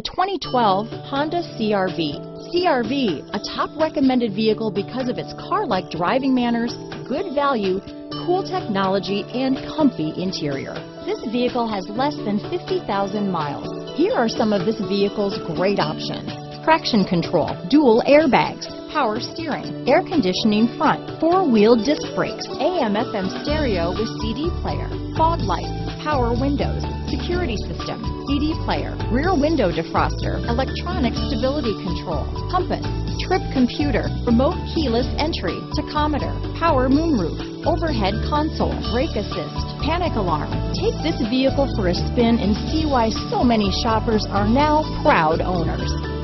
2012 Honda CR-V. CR-V, a top recommended vehicle because of its car-like driving manners, good value, cool technology, and comfy interior. This vehicle has less than 50,000 miles. Here are some of this vehicle's great options: traction control, dual airbags, power steering, air conditioning front, four-wheel disc brakes, AM/FM stereo with CD player, fog lights, power windows, security system, CD player, rear window defroster, electronic stability control, compass, trip computer, remote keyless entry, tachometer, power moonroof, overhead console, brake assist, panic alarm. Take this vehicle for a spin and see why so many shoppers are now proud owners.